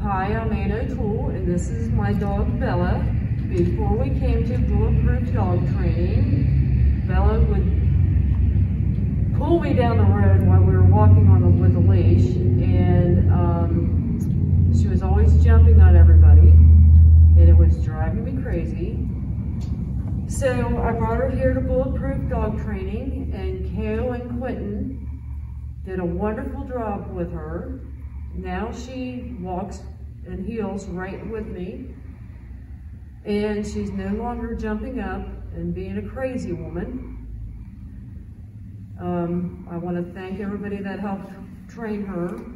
Hi, I'm Ann O'Toole, and this is my dog Bella. Before we came to Bulletproof Dog Training, Bella would pull me down the road while we were walking on with a leash, and she was always jumping on everybody, and it was driving me crazy. So I brought her here to Bulletproof Dog Training, and Kale and Quentin did a wonderful job with her. Now she walks and heels right with me, and she's no longer jumping up and being a crazy woman. I want to thank everybody that helped train her.